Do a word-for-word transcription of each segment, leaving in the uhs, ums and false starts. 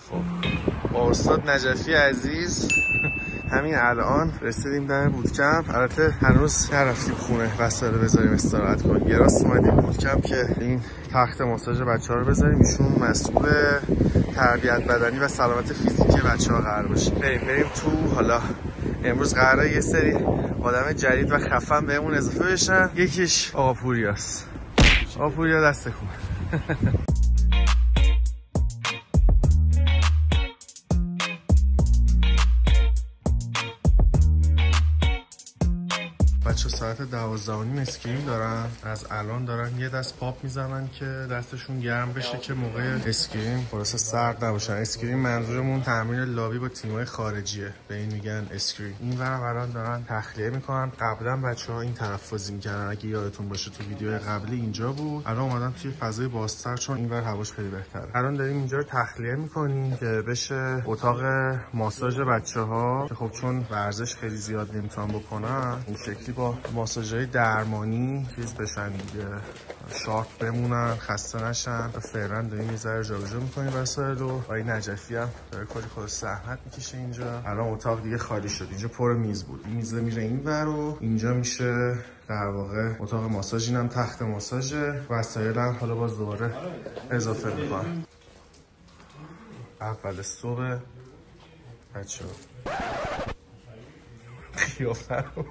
خب با استاد نجفی عزیز همین الان رسیدیم در بوتکمپ. البته هنوز نرفتیم خونه وسایل بذاریم استراحت کنیم. یه راست اومدیم بوتکمپ که این تخت ماساژ بچه‌ها رو بذاریم. ایشون مسئول تربیت بدنی و سلامت فیزیکی بچه‌ها قرار باشه. بریم بریم تو. حالا امروز قراره یه سری آدم جدید و خفن بهمون اضافه بشن. یکیش آقا پوریاست. آقا پوریا دست کن. بچه ساعت دوازده و نیم اسکریم دارن. از الان دارن یه دست پاپ میزنن که دستشون گرم بشه که موقع اسکریم خلاص سرد نباشن. اسکریم منظورمون تمرین لابی با تیم‌های خارجیه، به این میگن اسکریم. این ورم الان دارن تخلیه میکنن. قبلا بچه‌ها این تنفسی میکردن، اگه یادتون باشه تو ویدیو قبلی اینجا بود. الان اومدن توی فضای بازتر چون اینور هواش خیلی بهتره. الان داریم اینجا رو تخلیه میکنیم که بشه اتاق ماساژ بچه‌ها که خب چون ورزش خیلی زیاد نمیتونن بکنن، این شکلی با ماساژهای درمانی چیز بشن دیگه، شارپ بمونن، خسته نشن. فعلا داریم یه ذره جابجا میکنیم وسایل رو. آقای نجفی هم داره کلی خود زحمت میکشه اینجا. الان اتاق دیگه خالی شد. اینجا پر میز بود، این میز میره اینور و اینجا میشه در واقع اتاق ماساژ. اینم تخت ماساژه. وسایل هم حالا باز دوباره اضافه میکنم. اول صبح بچه‌ها قیافه رو.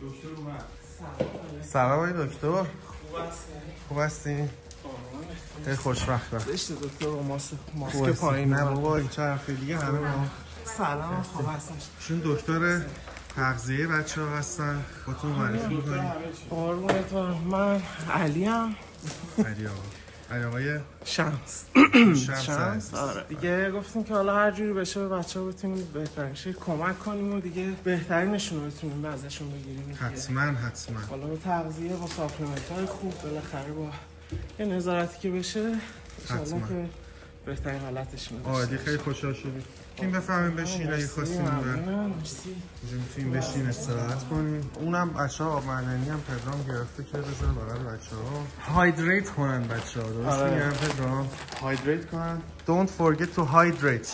سلام آقای دکتر. خوب هستین؟ خوب هستین؟ خیلی خوشبختم. زشت دکتر و ماسک ماسک پایین. نه بابا این چه حرفی دیگه همه ما. سلام خوب هستین؟ شون دکتر تغذیه بچه‌ها هستن. خودتون معرفی می‌کنید؟ قربونتون. من علی ام. علی آقا. علی آقای شمس. شمس. شمس. آره. دیگه گفتیم که حالا هر جوری بشه به بچه‌ها بتونیم بهترین شکل کمک کنیم و دیگه بهترینشون رو بتونیم ازشون بگیریم. حتما حتما. حالا با تغذیه با ساپلمنت‌های خوب بالاخره با یه نظارتی که بشه ان شاءالله که بهترین حالتش میشه. عالی، خیلی خوشحال شدیم. این بفهمیم بشین اگه خواستیم و اینجا میتونیم بشین استراحت کنیم. اونم بچه‌ها آب معدنی هم پدرام گرفته که بذاره بغل بچه‌ها هایدریت کنن. بچه‌ها درست میگم پدرام؟ هایدریت کنن. Don't forget to hydrate.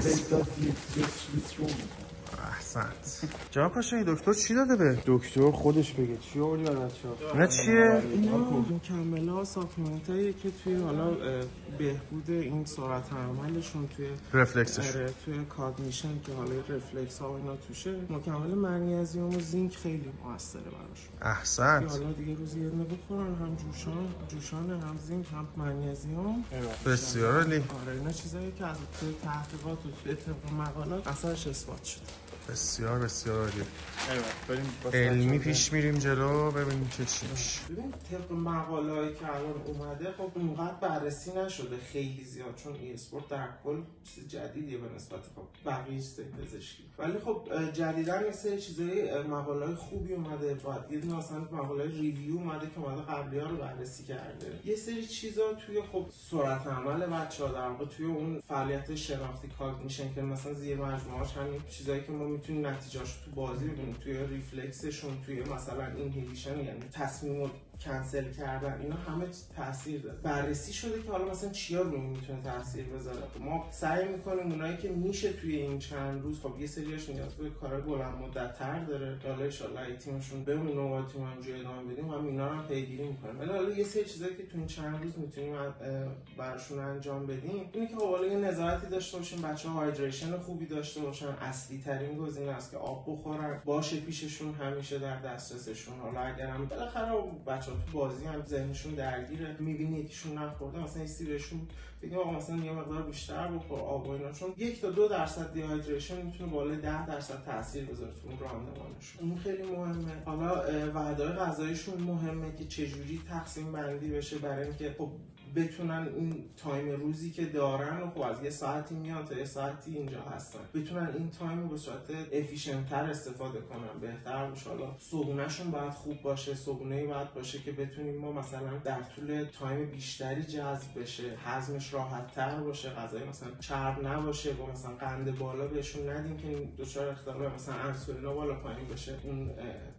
احسنت. جناب پاشایی دکتر چی داده به؟ دکتر خودش بگه چی آوردی برای بچه‌ها؟ نه چیه؟ اینا مکمل‌ها ساپلمنتایی که توی حالا بهبود این سرعت عملشون توی رفلکسش، آره توی کاگنیشن که حالا رفلکس ها و اینا توشه. مکمل منیزیم و زینک خیلی موثره براشون. احسنت. حالا دیگه روزی یه دونه بخورن، هم جوشان جوشان هم زینک هم منیزیم. بسیار عالی. آره اینا چیزایی که از توی تحقیقات و توی طبق مقالات اثرش اثبات شده. بسیار بسیار عالی. بریم علمی پیش میریم جلو ببینیم چه چی میشه. ببین طبق مقاله‌ای که الان اومده خب اونقدر بررسی نشده خیلی زیاد، چون ای اسپورت در کل چیز جدیدیه به نسبت خب بقیه چیزای پزشکی. ولی خب جدیداً یه سری چیزای مقاله‌های خوبی اومده. بعد یه دونه مثلا مقاله ریویو اومده که اومده قبلی‌ها رو بررسی کرده. یه سری چیزا توی خب سرعت عمل بچه‌ها در واقع توی اون فعالیت شناختی کاگنیشن که مثلا زیر مجموعه‌اش همین چیزایی که ما میتونیم نتیجه‌اش تو بازی ببینیم، توی ریفلکسشون، توی مثلا اینهیبیشن یعنی تصمیم کنسل کردن، اینا همه تاثیر داره. بررسی شده که حالا مثلا چیا روی میتونه تاثیر بذاره. ما سعی میکنیم اونایی که میشه توی این چند روز، خب یه سریاش نیاز به کار بلند مدت تر داره، حالا ان شاءالله تیمشون بمونه و تیم همونجوری ادامه بدیم، هم اینا رو هم پیگیری میکنیم. ولی حالا یه سری چیزایی که تو این چند روز میتونیم براشون انجام بدیم اینه که خب حالا یه نظارتی داشته باشیم، بچه‌ها هایدریشن خوبی داشته باشن. اصلی ترین گزینه است که آب بخورن، باشه پیششون همیشه در دسترسشون. حالا اگرم بالاخره بچه‌ها تو بازی هم ذهنشون درگیره، می‌بینی یکیشون نخورده، مثلا این سیرشون بگیم آقا مثلا یه مقدار بیشتر بخور آب و اینا، چون یک تا دو درصد دیهایدریشن میتونه بالای ده درصد تاثیر بذاره تو اون راندمانشون. این خیلی مهمه. حالا وعده غذاییشون مهمه که چجوری تقسیم بندی بشه برای اینکه خب بتونن این تایم روزی که دارن و خب از یه ساعتی میاد تا یه ساعتی اینجا هستن، بتونن این تایم رو به صورت افیشنت تر استفاده کنن، بهتر باشه. حالا صبحونه‌شون باید خوب باشه، صبحونه‌ای باید باشه که بتونیم ما مثلا در طول تایم بیشتری جذب بشه، هضمش راحت تر باشه، غذای مثلا چرب نباشه، با مثلا قند بالا بهشون ندیم که دچار اختلال مثلا انسولینا بالا پایین بشه، اون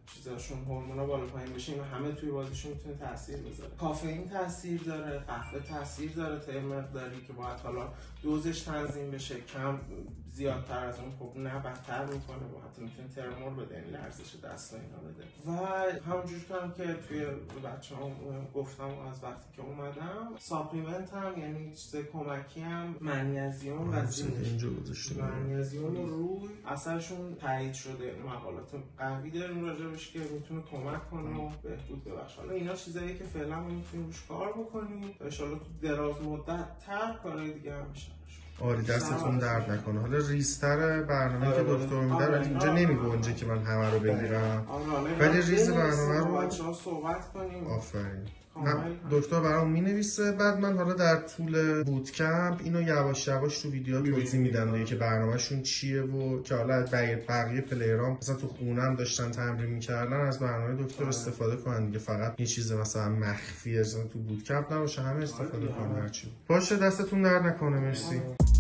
چیزاشون هورمونا بالا پایین بشه، اینا همه توی بازیشون میتونه تاثیر بذاره. کافئین تاثیر داره، قهوه تاثیر داره تا مقداری که باید حالا دوزش تنظیم بشه، کم زیادتر از اون خب نه بدتر میکنه و حتی میتونه ترمور بده، این لرزش دست و اینا بده. و همونجور هم که توی بچه‌ها گفتم از وقتی که اومدم ساپلیمنت هم یعنی چیز کمکی هم منیزیم و زینک. منیزیم و روی اثرشون تایید شده، مقالات قوی داریم راجبش که میتونه کمک کنه و بهبود ببخشه. حالا اینا چیزایی که فعلا میتونیم روش کار بکنیم و ان شاءالله تو دراز مدت تر کارهای دیگه هم میشه. آره دستتون درد نکنه. حالا ریزتر برنامه که دکتر میده ولی اینجا نمیگنجه که من همه رو بگیرم، ولی ریز برنامه رو بچه‌ها صحبت کنیم. آفرین. دکتر برام مینویسه، بعد من حالا در طول بوتکمپ اینو یواش یواش تو ویدیو توضیح میدم دیگه که برنامه‌شون چیه و که حالا بقیه بقیه پلیرام مثلا تو خونم داشتن تمرین میکردن از برنامه دکتر استفاده کنن دیگه، فقط یه چیز مثلا مخفی مثلا تو بوتکمپ نباشه، همه استفاده کنن هرچی باشه. دستتون درد نکنه. مرسی.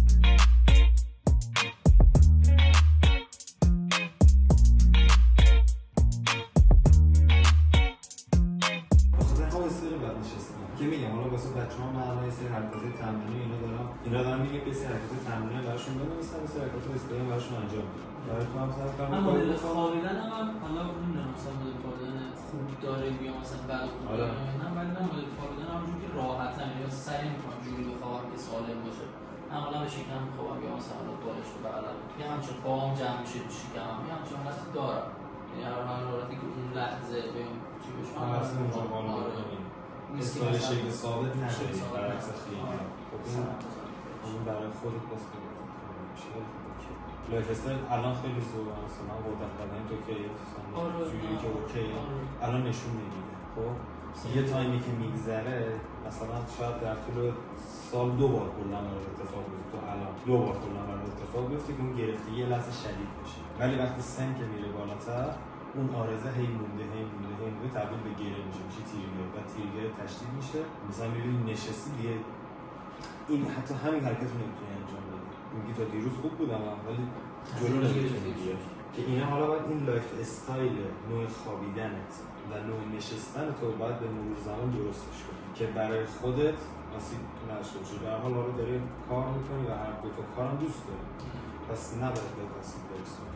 که میگم حالا واسه بچه‌ها من یه سری حرکات تمرینی اینا دارم اینا دارم میگم که سری حرکات تمرینی براشون بنویسم، سری حرکات استفاده براشون انجام بدم. برای تو هم سر کار من مدل خوابیدن هم حالا نمیدونم مثلا مدل خوابیدن خوب داره یا مثلا بد خوابیدن نه، ولی من مدل خوابیدن همونجوری که راحتم یا سعی می‌کنم جوری بخوابم که سالم باشه. معمولا به شکم می‌خوابم یا مثلا بالش رو بغلم یا همچون پاهم جمع میشه تو شکمم یا همچون حالتی دارم، یعنی هر حالتی که اون لحظه بهم چی بشه اصلا اونجا بالا استفاده شکل ثابت نشه برعکس خیلی خب اون برای خودت بس میشه. لایف استایل الان خیلی زوره، مثلا قدرت بدنی تو که جوری که اوکی الان نشون نمیده. خب یه تایمی که میگذره مثلا شاید در طول سال دو بار کلا وارد اتفاق بیفته، تو الان دو بار کلا وارد اتفاق بیفته که اون گرفتگی یه لحظه شدید بشه، ولی وقتی سن که میره بالاتر اون آرزه هی مونده هی مونده هی مونده تبدیل به گره میشه، میشه تریگر و تریگر تشدید میشه. مثلا میبینی نشستی دیگه این حتی همین حرکت رو نمیتونی انجام بدی، میگی تا دیروز خوب بودم ولی جلو نمیتونی بیای. که اینا حالا باید این لایف استایل نوع خوابیدنت و نوع نشستن تو باید به مرور زمان درستش کنی که برای خودت آسیب نداشته باشی. به هر حال رو داری کار میکنی و هر دو تا کارم دوست داری، پس نباید به آسیب برسونی.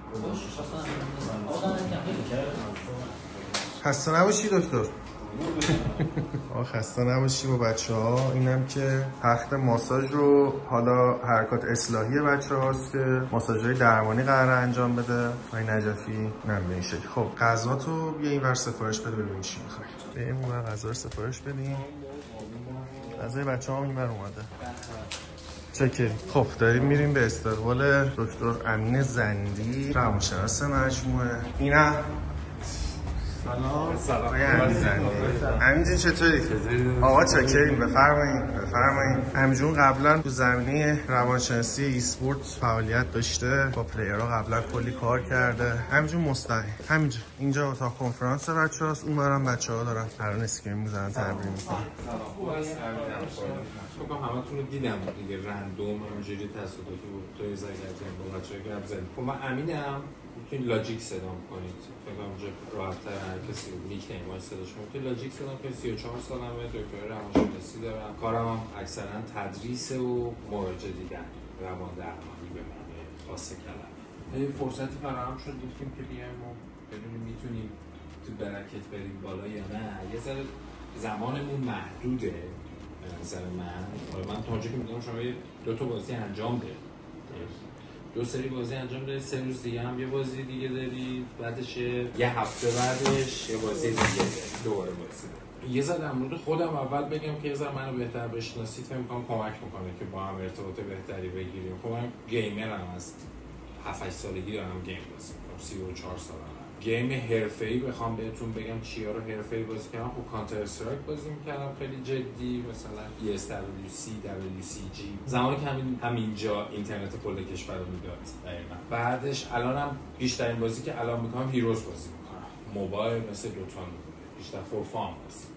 خسته نباشی دکتر. آه خسته نباشی با بچه ها. اینم که تخت ماساژ رو حالا حرکات اصلاحی بچه هاست که ماساژ های درمانی قراره انجام بده. آی نجفی نم به این شکل. خب غذا تو بیا این ور سفارش بده ببین چی میخوای. بریم اون ور غذا رو سفارش بدیم. غذای بچه ها این ور اومده. چکری. خب داریم میریم به استقبال دکتر امین زندی، روانشناس مجموعه. اینم سلام. سلام. امین زندی. امین جون چطوری؟ آقا چکریم. بفرمایید. بفرمایید. امین جون قبلا تو زمینه روانشناسی ای اسپورت فعالیت داشته، با پلیرها قبلا کلی کار کرده. امین جون مستقیم. همینجا. اینجا اتاق کنفرانس بچه‌هاست، اونورم بچه‌ها دارن الان اسکرین می‌زنن تمرین می‌کنن. فکر کنم همتون رو دیدم دیگه، رندوم همینجوری تصادفی بود توی زگرتون با بچه‌ها گپ زدیم. خب من امینم، میتونید لاجیک صدام کنید. فکر کنم اونجا راحت‌تر هر کسی نیک نیمای صداش میتونید لاجیک صدام کنید. سی و چهار سالمه، دکترا روانشناسی دارم. کارم هم اکثرا تدریس و مراجعه دیدن، روان درمانی به معنی خاص کلمه. یه فرصتی فراهم شد گفتیم که بیایم و ببینیم میتونیم تو برکت بریم بالا یا نه. یه ذره زمانمون محدوده به نظر من. من تا اونجا که میدونم شما دو تا بازی انجام ده، دو سری بازی انجام داری، سه روز دیگه هم یه بازی دیگه داری، بعدش یه هفته بعدش یه بازی دیگه داری، دوباره بازی داری. یه ذره در مورد خودم اول بگم که یه ذره منو بهتر بشناسید، فکر می‌کنم کمک می‌کنه که با هم ارتباط بهتری بگیریم. خب من گیمرم، از هفت هشت سالگی دارم گیم بازی می‌کنم، سی و چهار سالمه. گیم حرفه‌ای بخوام بهتون بگم چیا رو حرفه‌ای بازی کردم، خب کانتر استرایک بازی می‌کردم خیلی جدی، مثلا ای اس دبلیو سی، دبلیو سی جی، زمانی که همین همینجا اینترنت کل کشور رو میداد دقیقاً. بعدش الانم بیشترین بازی که الان می‌کنم هیروز بازی می‌کنم، موبایل مثل دوتان بیشتر فور فام بازی می‌کنم.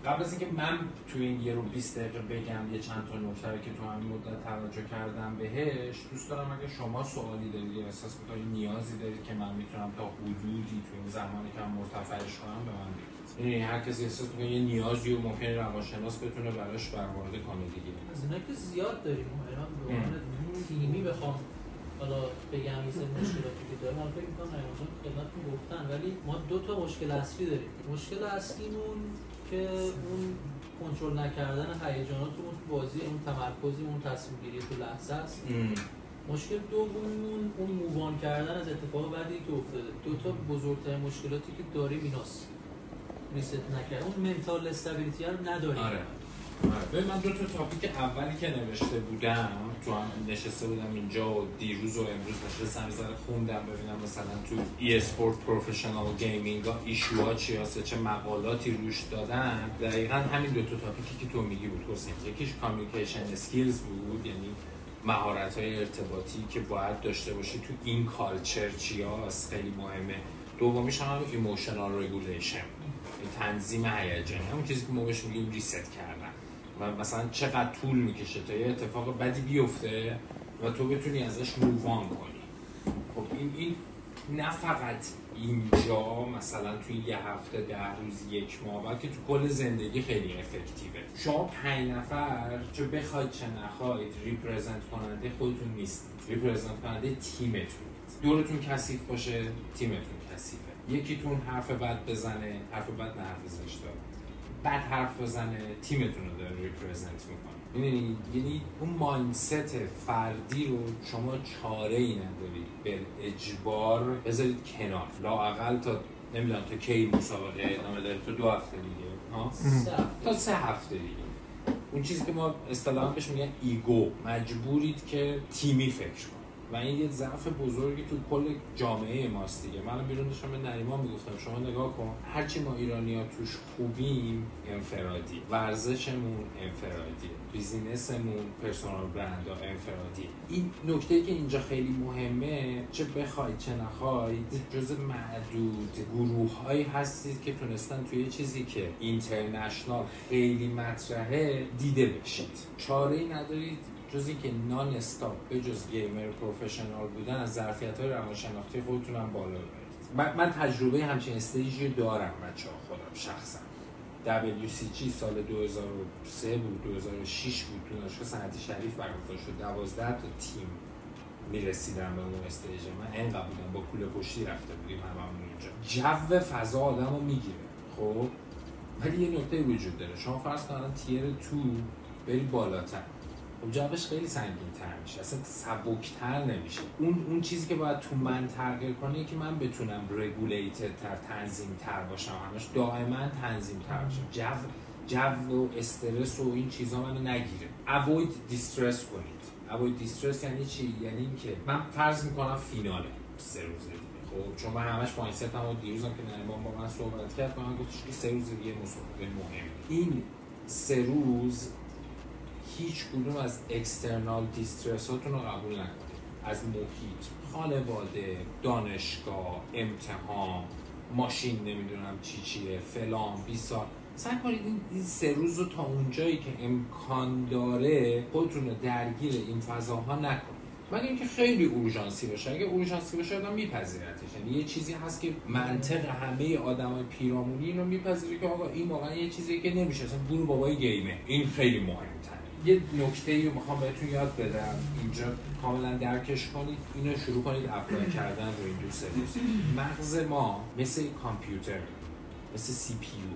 قبل از اینکه من تو این یه رو بیست دقیقه بگم یه چند تا نکته که تو همین مدت توجه کردم بهش، دوست دارم اگه شما سوالی دارید یا احساس می‌کنید نیازی دارید که من میتونم تا حدودی تو این زمانی که من مرتفعش کنم به من بگید. یعنی هر کسی احساس می‌کنه یه نیازی رو ممکنه روانشناس بتونه براش برآورده کنه دیگه. از اینا که زیاد داریم اینا به عنوان تیمی بخوام حالا بگم این سری مشکلاتی که داریم، حالا فکر می‌کنم نمی‌دونم خدمتتون گفتن، ولی ما دو تا مشکل اصلی داریم. مشکل اصلیمون که اون کنترل نکردن هیجاناتمون تو بازی، اون تمرکزی، اون تصمیم گیری تو لحظه است. مشکل دوممون اون مووان کردن از اتفاق بعدی که افتاده. دو تا بزرگترین مشکلاتی که داریم ایناست. ریست نکردن، اون منتال استابیلیتی رو نداریم. آره. آره. من دو تا تاپیک اولی که نوشته بودم تو هم نشسته بودم اینجا و دیروز و امروز نشستم یه ذره خوندم ببینم مثلا تو ای اسپورت پروفشنال گیمینگ ها ایشوها چی هست، چه مقالاتی روش دادن. دقیقاً همین دو تا تاپیکی که تو میگی بود حسین. یکیش کامیونیکیشن اسکیلز بود، یعنی مهارت‌های ارتباطی که باید داشته باشی تو این کالچر چی هست، خیلی مهمه. دومیش هم ایموشنال رگولیشن، تنظیم هیجانی، همون چیزی که ما بهش میگیم ریست کردن. و مثلا چقدر طول میکشه تا یه اتفاق بدی بیفته و تو بتونی ازش مووان کنی. خب این این نه فقط اینجا مثلا توی یه هفته، ده روز، یک ماه، بلکه تو کل زندگی خیلی افکتیوه. شما پنج نفر چه بخواید چه نخواید ریپرزنت کننده خودتون نیستید، ریپرزنت کننده تیمتون. دورتون کثیف باشه، تیمتون کثیفه. یکیتون حرف بد بزنه، حرف بد نه حرف زشت داره، بد حرف بزنه، تیمتون رو داره ریپرزنت میکنه. یعنی یعنی اون مایندست فردی رو شما چاره‌ای ندارید به اجبار بذارید کنار. لااقل تا نمیدونم تا کی مسابقه ادامه داره، تا دو هفته دیگه، ها تا سه هفته دیگه. اون چیزی که ما اصطلاحاً بهش میگن ایگو، مجبورید که تیمی فکر کنید. و این یه ضعف بزرگی تو کل جامعه ماست دیگه. من بیرون داشتم به نریمان میگفتم شما نگاه کن، هرچی ما ایرانی‌ها توش خوبیم انفرادی، ورزشمون انفرادی، بیزینسمون، پرسونال برندها انفرادی. این نکته که اینجا خیلی مهمه، چه بخواید چه نخواید جز معدود گروه‌هایی هستید که تونستن توی چیزی که اینترنشنال خیلی مطرحه دیده بشید. چاره‌ای ندارید جز اینکه نان استاپ به جز گیمر پروفشنال بودن از ظرفیت‌های روانشناختی خودتون هم بالا ببرید. من, من تجربه همچین استیجی دارم بچه‌ها، خودم شخصا. دبلیو سی جی سال دو هزار و سه بود، دو هزار و شش بود، تو دانشگاه صنعتی شریف برگزار شد. دوازده تا تیم می‌رسیدن به اون استیج. من اینقدر بودم، با کوله پشتی رفته بودیم هممون اونجا. جو فضا آدمو میگیره. خب ولی یه نکته وجود داره. شما فرض کن تیر تو بری بالاتر، خب جوابش خیلی سنگین‌تر میشه، اصلا سبک‌تر نمیشه. اون اون چیزی که باید تو من تغییر کنه که من بتونم رگولیتد تر، تنظیم تر باشم، همش دائما تنظیم تر باشم. جو جو و استرس و این چیزا منو نگیره. اوید دیسترس کنید. اوید دیسترس یعنی چی؟ یعنی اینکه من فرض میکنم فیناله سه روز دیگه. خب چون من همش مایندستم و دیروزم که نریمان با من صحبت کرد، من گفتم که سه روز دیگه مسابقه مهمه. این سه روز هیچ کدوم از اکسترنال دیسترس هاتون رو قبول نکنید. از محیط، خانواده، دانشگاه، امتحان، ماشین، نمیدونم چی چیه، فلان، بیسار. سعی کنید این سه روز رو تا اونجایی که امکان داره خودتون رو درگیر این فضاها نکنید. مگه اینکه خیلی اورژانسی باشه. اگه اورژانسی باشه آدم میپذیرتش. یعنی یه چیزی هست که منطق همه آدمای پیرامونی اینو میپذیره که آقا این واقعا یه چیزی که نمیشه، اصلا برو بابای گیمه. این خیلی مهم‌تره. یه نکته‌ای رو میخوام بهتون یاد بدم اینجا کاملا درکش کنید، اینو شروع کنید اپلای کردن رو این دو سرویس. مغز ما مثل کامپیوتر، مثل سی پی یو،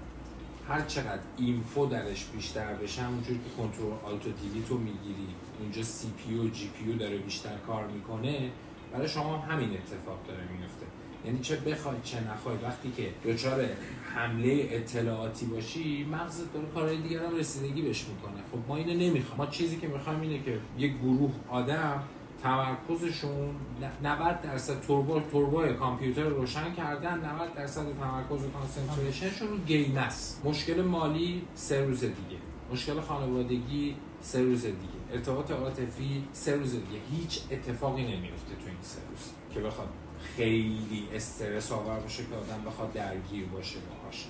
هر چقدر اینفو درش بیشتر بشه همونجوری که کنترل آلت و دیلیت رو میگیری اونجا سی پی یو و جی پی یو داره بیشتر کار میکنه، برای شما همین اتفاق داره میفته. یعنی چه بخواید چه نخواید وقتی که دچار حمله اطلاعاتی باشی مغزت داره کارهای دیگر هم رسیدگی بهش میکنه. خب ما اینو نمیخوایم. ما چیزی که میخوایم اینه که یک گروه آدم تمرکزشون نود درصد توربو توربو کامپیوتر رو روشن کردن، نود درصد تمرکز و کانسنتریشنشون رو گیم است. مشکل مالی سه روز دیگه، مشکل خانوادگی سه روز دیگه، ارتباط عاطفی سه روز دیگه. هیچ اتفاقی نمیفته تو این سه روز که بخواد خیلی استرس آور باشه که آدم بخواد درگیر باشه باهاش.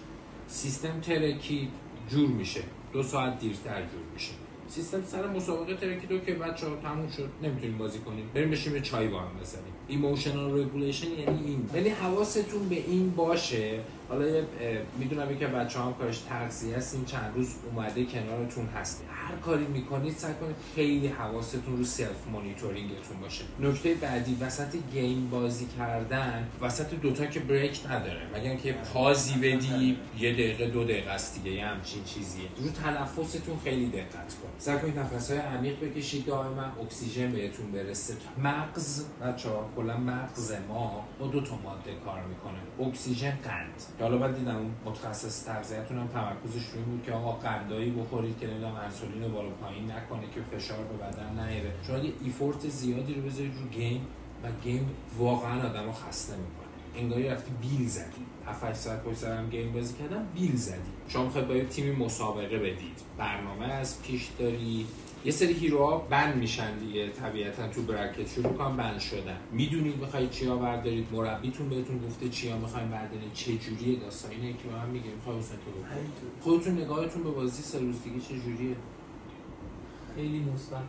سیستم ترکی جور میشه، دو ساعت دیرتر جور میشه. سیستم سر مسابقه ترکیدو که بچه‌ها تموم شد نمیتونیم بازی کنیم، بریم بشیم یه چای با هم بزنیم. ایموشنال رگولیشن یعنی این. ولی حواستون به این باشه. حالا میدونم یکی بچه‌ها هم کارش تغذیه است، این چند روز اومده کنارتون هست. هر کاری میکنید سعی کنید خیلی حواستون رو سلف مانیتورینگتون باشه. نکته بعدی وسط گیم بازی کردن، وسط دوتا که بریک نداره، مگر اینکه پازی بدی یه دقیقه دو دقیقه است دیگه، یه همچین چیزیه. رو تنفستون خیلی دقت کنید. سعی کنید نفس‌های عمیق بکشید، دائما اکسیژن بهتون برسه. مغز بچه‌ها کلا مغز ما با دو تا ماده کار میکنه، اکسیژن، قند. حالا بعد دیدم اون متخصص تغذیه‌تون هم تمرکزش روی بود که آقا قندایی بخورید که نمیدونم انسولین رو بالا پایین نکنه که فشار به بدن نیاره. چون اگه ایفورت زیادی رو بذارید رو گیم و گیم واقعا آدمو خسته میکنه. انگاری رفتی بیل زدی. هفت هشت ساعت پشت سر هم گیم بازی کردم بیل زدی. شما میخواید با یه تیمی مسابقه بدید. برنامه از پیش داری. یه سری هیروها بند میشن دیگه، طبیعتا تو برکت شروع کنن بند شدن. میدونید میخواید چیا بردارید، مربیتون بهتون گفته چیا میخواید بردارید، چه جوریه داستان اینه که ما هم میگیم میخوای حسین تو بگو. خودتون نگاهتون به بازی سه روز دیگه چه جوریه؟ خیلی مثبت.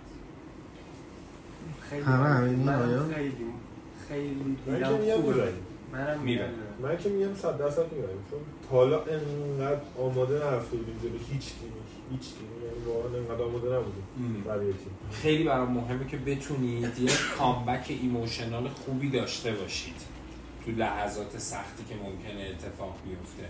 خیلی همه همین آیا خیلی خیلی دیدم خوبه. منم میرم. من که میگم صد درصد میرم، چون تا حالا انقدر آماده نرفته بودیم جلو هیچ تیمی، هیچ تیمی یعنی واقعا انقدر آماده نبودیم برای تیم. خیلی برام مهمه که بتونید یه کامبک ایموشنال خوبی داشته باشید تو لحظات سختی که ممکنه اتفاق بیفته.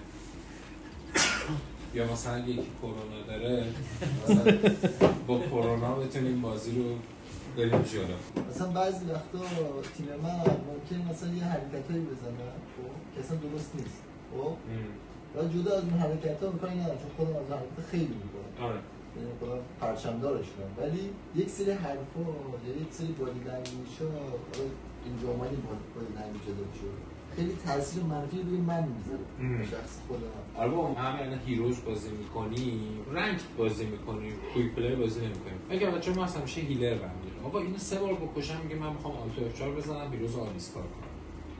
یا مثلا یکی کرونا داره، مثلا با کرونا بتونیم بازی رو بریم جلو. مثلا بعضی وقتا تیم من ممکنه مثلا یه حرکتایی بزنه خب که اصلا درست نیست. خب و جدا از اون حرکت‌ها می‌کنن نه، چون خودم از حرکت خیلی می‌کنم. آره. یعنی خودم پرچم‌دارش کنم. ولی یک سری حرفا یا یک سری بادی لنگویج‌ها این جامعه بادی لنگویج داره خیلی تاثیر منفی روی من میذاره شخص خودم. آره با هم یعنی هیروز بازی میکنی، رنگ بازی میکنی، کویک پلیر بازی نمیکنی. اگه بچه‌ها ما اصلا میشه هیلر بندیم. آقا اینو سه بار بکشم میگه من میخوام آلتو اف چهار بزنم هیروز آلیستار کنم.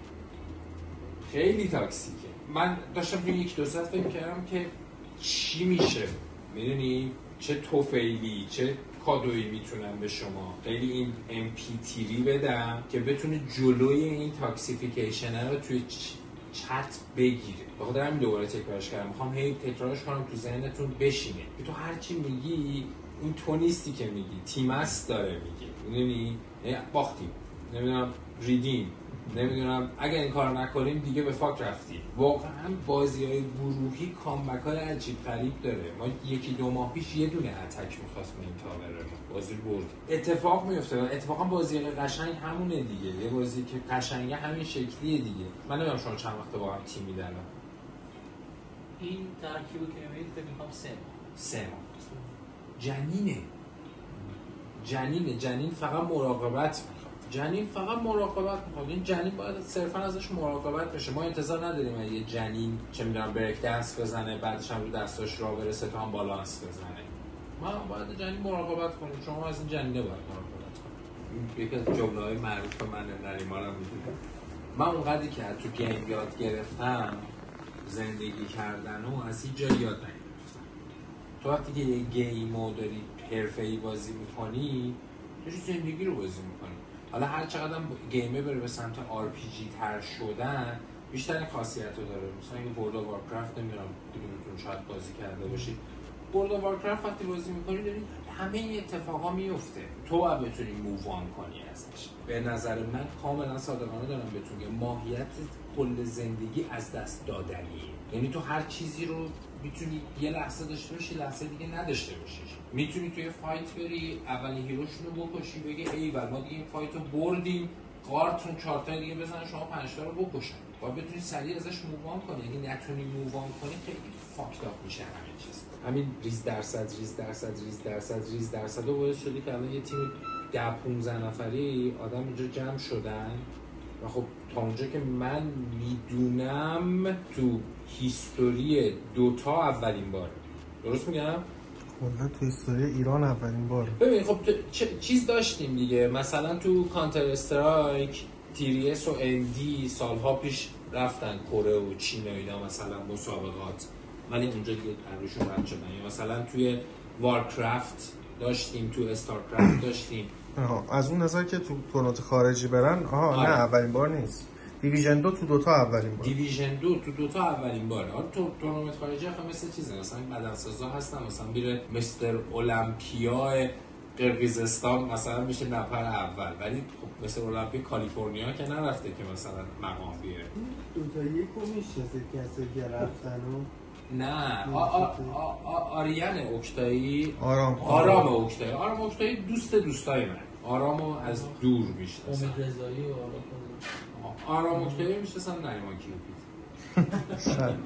خیلی تاکسیکه. من داشتم توی یک دو ساعت فکر کردم که چی میشه؟ میدونی چه توفیلی، چه کادویی میتونم به شما خیلی این ام پی تری بدم که بتونه جلوی این تاکسیفیکیشن رو توی چت بگیره. بخاطر همین دوباره تکرارش کردم. میخوام هی تکرارش کنم تو ذهنتون بشینه که تو هر چی میگی این تو نیستی که میگی، تیمس داره میگه. میدونی باختیم، نمیدونم ریدیم، نمیدونم اگه این کار نکنیم دیگه به فاک رفتیم. واقعا بازی‌های گروهی کامبک‌های عجیب غریب داره. ما یکی دو ماه پیش یه دونه اتک می‌خواست این تاور رو بازی برد. اتفاق میفته. اتفاقا بازی قشنگ همونه دیگه. یه بازی که قشنگه همین شکلیه دیگه. من نمیدونم شما چند وقت با هم تیم میدن. این ترکیبو که می‌بینید فکر می‌کنم سه سه ماه. جنینه. جنینه. جنین فقط مراقبت جنین فقط مراقبت می‌خواد. این جنین باید صرفا ازش مراقبت بشه. ما انتظار نداریم یه جنین چه می‌دونم بریک دنس بزنه بعدش هم رو دستاش راه برسه تا هم بالانس بزنه. ما باید جنین مراقبت کنیم. شما از این جنینه باید مراقبت کنید. یکی از جمله‌های معروف من نریمانم میگه من اونقدری که تو گیم یاد گرفتم زندگی کردن و از هیچ جا یاد نگرفتم. تو وقتی که یه گیمو داری حرفه‌ای بازی می‌کنی تو زندگی رو بازی می‌کنی. حالا هر چقدر هم گیمه بره به سمت آر پی جی تر شدن بیشتر این خاصیت رو داره. مثلا این ورلد آف وارکرافت نمیدونم کدومتون شاید بازی کرده باشید. ورلد آف وارکرافت وقتی بازی میکنی دارید همه این اتفاقا میفته. تو باید بتونی موو آن کنی ازش. به نظر من کاملا صادقانه دارم بهتون میگم ماهیت کل زندگی از دست دادنیه. یعنی تو هر چیزی رو میتونی یه لحظه داشته باشی لحظه دیگه نداشته باشیش. میتونی توی فایت بری اولین هیروشون رو بکشی بگی ایول ما دیگه این فایت رو بردیم قارتون چهار تا دیگه بزنن شما پنج تا رو بکشن. باید بتونی سریع ازش موو آن کنی. اگه نتونی موو آن کنی خیلی فاکت اپ میشه همین چیز. همین ریز درصد ریز درصد ریز درصد ریز درصد و باعث شدی که الان یه تیم ده پانزده نفری آدم اینجا جمع شدن و خب تا اونجا که من میدونم تو هیستوری دوتا اولین باره. درست میگم؟ کلا تو هیستوری ایران اولین باره. ببین خب چیز داشتیم دیگه مثلا تو کانتر استرایک تی اس و ان دی سالها پیش رفتن کره و چین و اینا مثلا مسابقات ولی اونجا دیگه روشون رد شدن. مثلا توی وارکرافت داشتیم، تو استارکرافت داشتیم. آها از اون نظر که تو تورنمنت خارجی برن آها آره. نه اولین بار نیست. دیویژن دو تو دوتا اولین بار. دیویژن دو تو دوتا اولین باره. آره تو تورنمنت خارجی هم مثل چیزه، مثلا بدنسازا هستن، مثلا میره مستر المپیا قرقیزستان مثلا میشه نفر اول، ولی خب مثل المپیا کالیفرنیا که نرفته که مثلا مقام بیاره. دو تا یکو میشه کسی که رفتن و نه آ آ آ آریان اوکتایی آرام آرام اوکتایی آرام اوکتایی دوست دوستای من. آرامو از دور میشناسم. امید رضایی و آرام آرام اوکتایی میشناسم نریمان کیوپیت.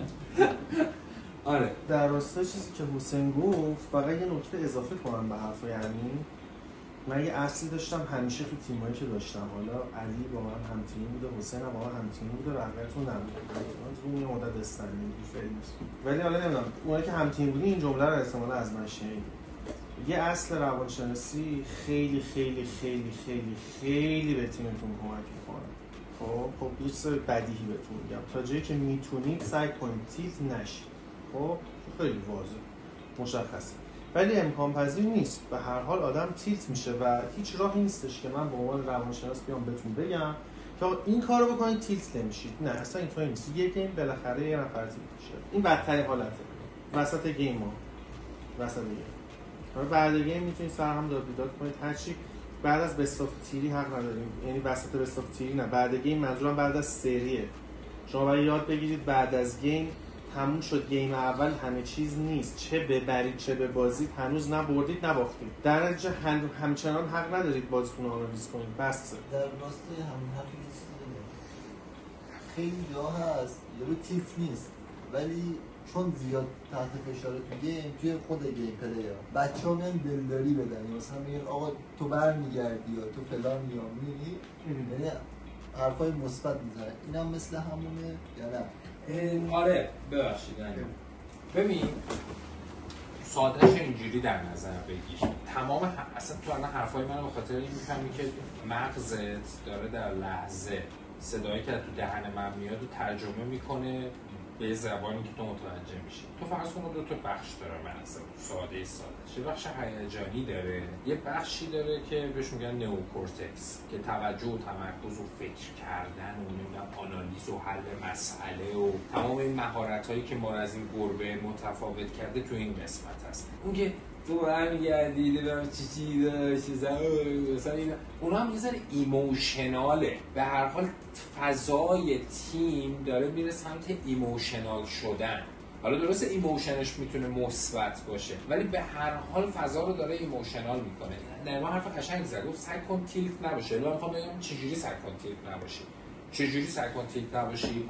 آره در راستای چیزی که حسین گفت فقط یه نکته اضافه کنم به حرفای امین. من یه اصلی داشتم همیشه تو تیمایی که داشتم، حالا علی با من هم تیمی بوده، حسین هم با من هم تیمی بوده، بقیه‌تون نبوده. اون یه مدت استنی فیلم. ولی حالا نمیدونم اونایی که هم تیم بودین این جمله رو احتمالاً از من شنیدید. یه اصل روانشناسی خیلی خیلی خیلی خیلی خیلی به تیمتون کمک می‌کنه. خب خب یه چیز بدیهی بهتون میگم، تا جایی که میتونید سعی کنید تیلت نشید. خب خیلی واضحه مشخصه، ولی امکان پذیر نیست. به هر حال آدم تیلت میشه و هیچ راهی نیستش که من به عنوان روانشناس بیام بهتون بگم که این کارو بکنید تیلت نمیشید. نه اصلا اینطوری نیست. یه گیم بالاخره یه نفر تیلت میشه. این بدترین حالته وسط گیم ها. وسط گیم بعد گیم میتونید سر هم داد بیداد کنید هر چی. بعد از بست اف تیری حق نداریم، یعنی وسط بست اف تیری نه، بعد گیم منظورم بعد از سریه. شما باید یاد بگیرید بعد از گیم تموم شد، گیم اول همه چیز نیست، چه ببرید چه ببازید هنوز نه بردید نه باختید، در نتیجه هم همچنان حق ندارید بازیتون رو آنالیز کنید. بس در راستای همین حرفی یه چیزی بگم، خیلی جا هست یارو تیف نیست ولی چون زیاد تحت فشار تو گیم، توی خود گیم پلیر بچه‌ها میان دلداری بدن، مثلا میگن آقا تو برمیگردی یا تو فلان میام میبینی، یعنی حرفای مثبت میزنن. اینم مثل همونه یا نه؟ آره ببخشید ببین سادهش اینجوری در نظر بگیر، تمام ح... اصلا تو الان حرفای منو به خاطر این میفهمی که مغزت داره در لحظه صدایی که تو دهن من میاد و ترجمه میکنه به زبانی که تو متوجه میشی. تو فرض کن دو تا بخش داره مغزت، ساده ساده. یه بخش هیجانی داره، یه بخشی داره که بهش میگن نئوکورتکس که توجه و تمرکز و فکر کردن و نمیدونم آنالیز و حل مسئله و تمام این مهارتایی که ما رو از این گربه متفاوت کرده تو این قسمت هست. اون که تو برمیگردی نمیدونم چی چی داشت مثلا اینا، اونا هم یه ذره ایموشناله. به هر حال فضای تیم داره میره سمت ایموشنال شدن. حالا درسته ایموشنش میتونه مثبت باشه ولی به هر حال فضا رو داره ایموشنال میکنه. نه ما حرف قشنگ زد، گفت سعی کن تیلت نباشه. الان میخوام بگم چجوری سعی کن تیلت نباشی. چجوری سعی کن تیلت نباشی؟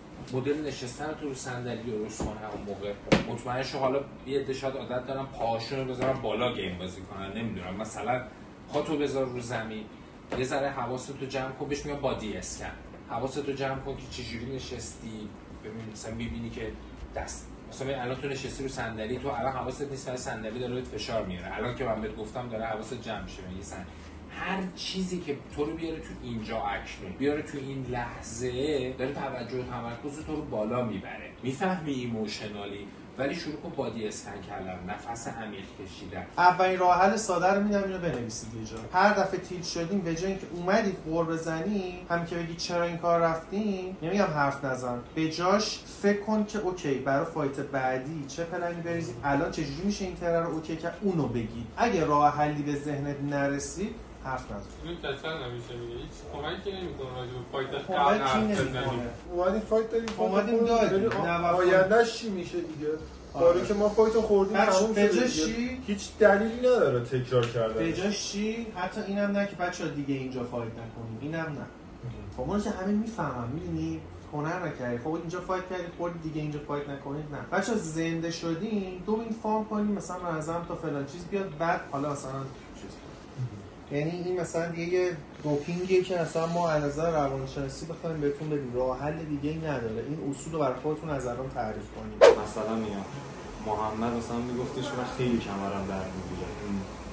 مدل نشستن تو رو صندلی درست کن همون موقع. مطمئن شو حالا یه عده شاید عادت دارن پاهاشون رو بذارن بالا گیم بازی کنن، نمیدونم مثلا پاتو بذار رو زمین، یه ذره حواستو جمع کن، بهش میگن بادی اسکن. حواستو جمع کن که چجوری نشستی، ببین مثلا میبینی که دست مثلا الان تو نشستی رو صندلی، تو الان حواست نیست ولی صندلی داره فشار میاره. الان که من بهت گفتم داره حواست جمع میشه. یه صندلی هر چیزی که تو رو بیاره تو اینجا اکنون، بیاره تو این لحظه، داره توجه و تمرکز تو رو بالا میبره. میفهمی ایموشنالی ولی شروع کن بادی اسکن کردن، نفس عمیق کشیدن. اولین راه حل ساده رو میدم، اینو بنویسید یه جا. هر دفعه تیل شدیم به جای اینکه اومدید قور بزنی، هم که بگید چرا این کار رفتین، نمیگم حرف نزن، به جاش فکر کن که اوکی برای فایت بعدی چه پلنی بریزید، الان چجوری میشه این ترر رو اوکی که اونو بگید. اگه راه حلی به ذهنت نرسید حرف نزن. اینو کچل نمیشه میگه، هیچ کمکی نمیکنه راجع به فایت قبل حرف بزنیم. اومدیم فایت داریم، اومدیم داریم. آیندهش چی میشه دیگه؟ کاری که ما فایتو خوردیم تموم شده. بجاشی هیچ دلیلی نداره تکرار کردن. بجاشی حتی اینم نه که بچه‌ها دیگه اینجا فایت نکنیم، اینم نه. خب ما که همه میفهمن، می‌بینی هنر نکردی، خب اینجا فایت کردی خودت دیگه اینجا فایت نکنید. نه بچه‌ها زنده شدین دو این فارم کنیم مثلا منظم تا فلان چیز بیاد بعد حالا مثلا چیز کنیم. یعنی این مثلا دیگه یه دوپینگیه که مثلا ما از نظر روانشناسی بخوایم بهتون بگیم راه حل دیگه‌ای نداره. این اصول رو برای خودتون از الان تعریف کنید. مثلا میگم محمد مثلا میگفتش من خیلی کمرم درد میگیره، این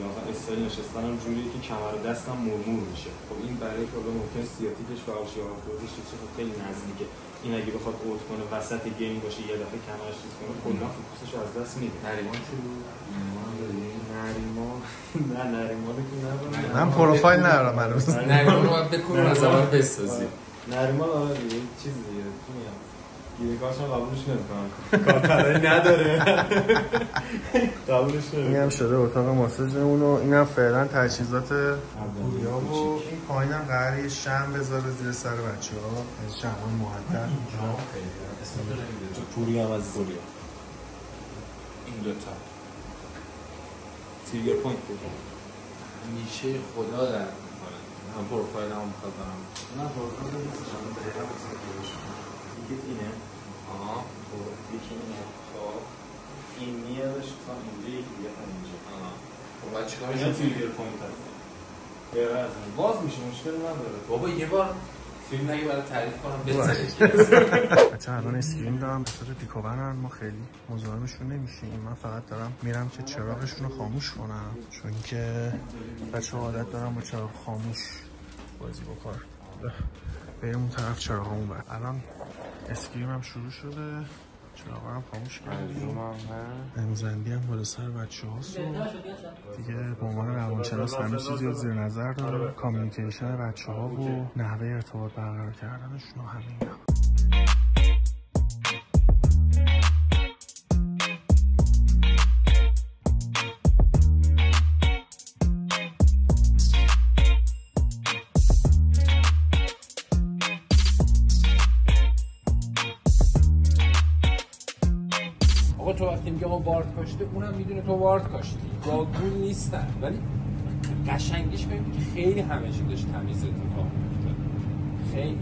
مثلا استایل نشستنم جوریه که کمر و دستم مرمور میشه. خب این برای که حالا ممکن سیاتیکش و آرشیوارتروزش چیزی خب خیلی نزدیکه. این اگه بخواد اوت کنه وسط گیم باشه یه دفعه کمرش چیز کنه کلا فوکوسش از دست میده. نریمان چی بود؟ نریمان نه نریمان که ندارم. من پروفایل ندارم هنوز. نریمان رو باید بکنم از اول بسازی. نریمان آره دیگه چیز دیگه چی میگم گیره کارش هم قبولش نمیکنم کارترهایی نداره قبولش نمیکنم. این هم شده اتاق ماساژمون و این هم فعلا تجهیزات پوریا و این پایین هم قراره یه شم بذاره زیر سر بچه ها از شم‌های مهدد پوریا هم از پوریا این دوتا تریگر پوینت بود میشه خدا در میکنه. من پروفایل هم میخواد برم نه پروفایل هم نیستش هم دقیقا بسید که یکی اینه آها یکی اینه خب این میادش تا اینجا یکی دیگه هم اینجا خب باید چیکار اینجا تریگر پوینت هست دقیقا از این باز میشه مشکل نداره. بابا یه بار فیلم نگه برای تعریف کنم بزنید بچه الان اسکرین دارم به صورت پیکوبنن ما خیلی مزاحمشون نمیشیم. من فقط دارم میرم که چراغشون رو خاموش کنم چون که بچه عادت دارم با چراغ خاموش بازی بکنم. بریم اون طرف چراغمون بر. الان اسکرین هم شروع شده چراغ هم خاموش کردیم. امزندی هم بالا سر بچه هاست دیگه به عنوان روانشناس همه چیزی رو زیر نظر دارم. کامیونیکیشن بچه ها و نحوه ارتباط برقرار کردنشون و همین هم. تو وقتی میگه ما وارد کاشته اونم میدونه تو وارد کاشتی گاگول نیستن ولی قشنگیش ببین که خیلی همه چی داشت تمیز اتفاق میفته. خیلی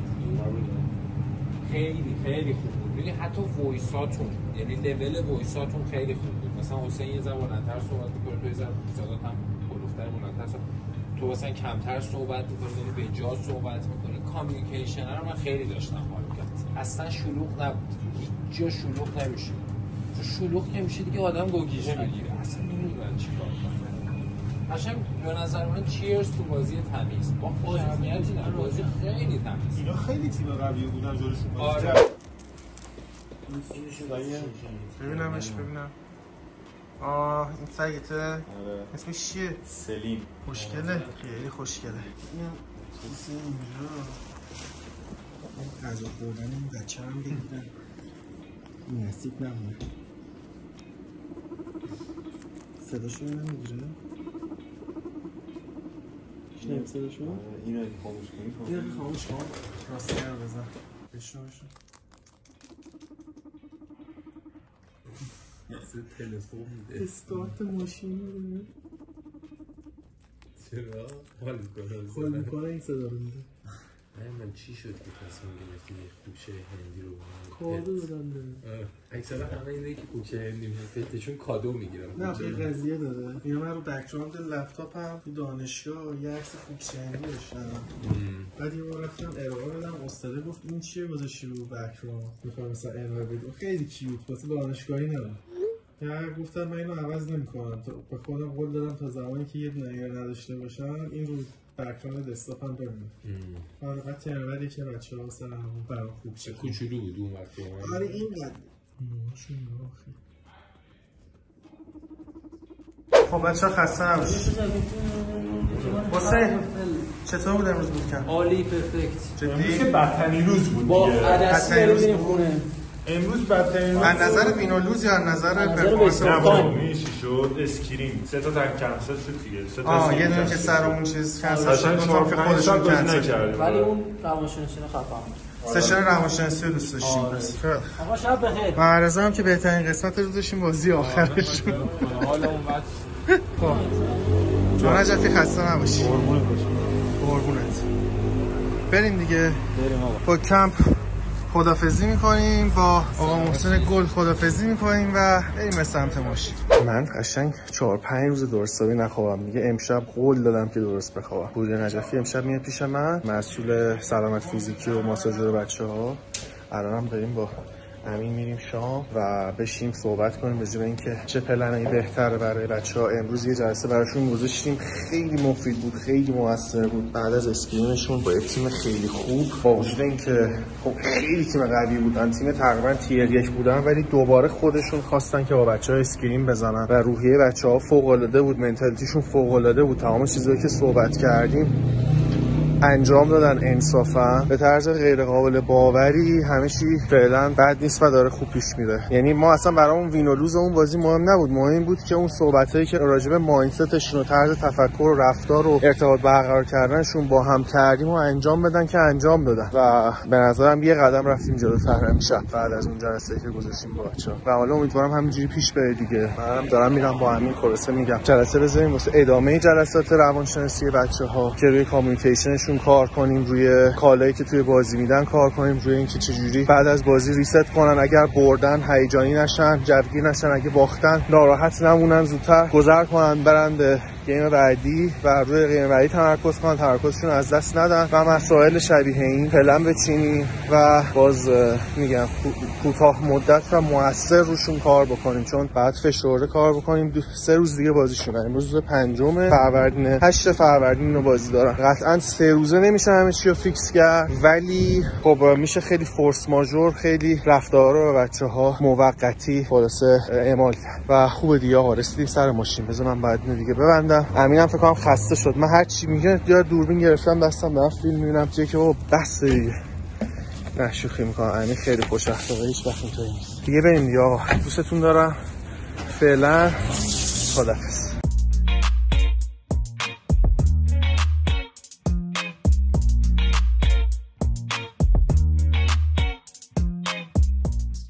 خیلی خیلی خوب بود. ببین حتی وایساتون یعنی لول وایساتون خیلی خوب بود. مثلا حسین یه ذره بلندتر صحبت می‌کنه تو یه ذره صدات هم بلندتر بلندتر تو مثلا کمتر صحبت می‌کنی یعنی به جا صحبت می‌کنی. کامیونیکیشن رو من خیلی داشتم حال کرد. اصلا شلوغ نبود. هیچ جا شلوغ نمیشه. شلوغ که میشه دیگه آدم گوگیجه میگیره اصلا نمیدونن چیکار کنن. قشنگ به نظر من چیرز تو بازی تمیز با جمعیتی نه بازی خیلی تمیز. اینا خیلی تیم قوی بودن جلوشون. آره ببینمش ببینم. آه این سگته؟ آره. اسمش چیه؟ سلیم. خوشگله خیلی خوشگله. این چیزی اینجا غذا خوردن این بچه هم بگیدن نصیب نمونه. صداشو نمیگیره؟ شنیم صداشو؟ اینو اگه خاموش کنی اینو خاموش کن راسته رو بزن بشنو بشنو مثل تلفن میده استارت ماشین رو چرا؟ حال میکنه خال میکنه این صدا رو میده. من چی شد که تصمیم گرفتی یه کوچه هندی رو کادو دادن ده اکثرا همه اینه که کوچه هندی میشه پتشون کادو میگیرم. نه خیلی قضیه داره. اینا من رو بک‌گراند لپتاپ هم دانشگاه یه عکس کوچه هندی داشتم بعد یه بار رفتم ارائه بدم استاد گفت این چیه گذاشتی رو بک‌گراند میخوام مثلا ارائه بدم خیلی کیوت واسه دانشگاهی نبود. یا گفتم من اینو عوض نمی‌کنم به خودم قول دادم تا زمانی که یه دونه نداشته باشم این رو بک‌گراند دسکتاپ هم بمونه. آره فقط ترمدی که بچه‌ها مثلا همون برام خوب شه. کوچولو بود اون وقت. آره اینقدر. ماشون آخه. خب بچه‌ها خسته نباشید. حسین چطور بود امروز بود کم؟ عالی پرفکت. جدی که بدترین روز بود. با عدسی بریم خونه. امروز بدترین روز. از نظر وینولوز یا از نظر پرفورمنس میشه شد اسکرین سه تا تک کنسل شد دیگه. سه تا آه یه دونه که سر اون چیز کنسل شد دو تا که خودشون کنسل کرد. ولی اون روانشناسی رو خفن. سشن روانشناسی رو دوست داشتیم. آقا شب بخیر. معرض هم که بهترین قسمت رو داشتیم بازی آخرش. حالا اون بعد خب جان نجفی خسته نباشی. قربونت باشم. قربونت. بریم دیگه. بریم آقا. با کمپ خدافظی میکنیم با آقا محسن گل خدافظی میکنیم و بریم به سمت ماشین. من قشنگ چهار پنج روز درست حسابی نخوابم دیگه. امشب قول دادم که درست بخوابم. پوریا نجفی امشب میاد پیش من مسئول سلامت فیزیکی و ماساژور بچه‌ها. الانم داریم با امین میریم شام و بشیم صحبت کنیم راجع به اینکه چه پلنی بهتره برای بچه‌ها. امروز یه جلسه براشون گذاشتیم، خیلی مفید بود، خیلی موثر بود. بعد از اسکرینشون با یک تیم خیلی خوب، با وجود اینکه خب خیلی تیم قوی بودن، تیم تقریبا تیر یک بودن، ولی دوباره خودشون خواستن که با بچه‌ها اسکرین بزنن و روحیه بچه‌ها فوق‌العاده بود، منتالیتیشون فوق‌العاده بود. تمام چیزایی که صحبت کردیم انجام دادن انصافا به طرز غیر قابل باوری. همه چی فعلا بد نیست و داره خوب پیش میره. یعنی ما اصلا برامون وین و لوز اون بازی مهم نبود، مهم بود که اون صحبتایی که راجع به مایندستشون و طرز تفکر و رفتار و ارتباط برقرار کردنشون با هم کردیم و انجام بدن که انجام دادن و به نظرم یه قدم رفتیم جلوتر امشب بعد از اون جلسه که گذاشتیم با بچه‌ها و حالا امیدوارم همینجوری پیش بره دیگه. منم دارم میرم با همین خلاصه میگم جلسه بزنیم واسه ادامه جلسات روانشناسی بچه‌ها که روی کامیونیکیشنشون کار کنیم، روی کالایی که توی بازی میدن کار کنیم، روی اینکه چجوری بعد از بازی ریست کنن، اگر بردن هیجانی نشن، جوگیر نشن، اگه باختن ناراحت نمونن، زودتر گذر کنن برن به گیم بعدی و روی گیم بعدی تمرکز کنن، تمرکزشون از دست ندن و مسائل شبیه این پلن بچینیم و باز میگم کوتاه مدت و موثر روشون کار بکنیم، چون بعد فشرده کار بکنیم. سه روز دیگه بازیشونه، امروز روز پنجم فروردین، هشت فروردین رو بازی دارن. قطعا سه روزه نمیشه همه چی رو فیکس کرد، ولی خب میشه خیلی فورس ماژور، خیلی رفتارا رو بچه‌ها موقتی خلاصه اعمال کرد و خوبه دیگه. آقا رسیدیم سر ماشین، بذار من بعد اینو دیگه ببندم. امینم فکر کنم خسته شد. من هر چی میگه یا دوربین گرفتم دستم دارم فیلم میبینم چه که بابا بس دیگه. نه شوخی میکنم، امین خیلی خوشبخته، هیچ وقت اینطوری نیست دیگه. بریم دیگه آقا، دوستتون دارم. فعلا خداحافظ.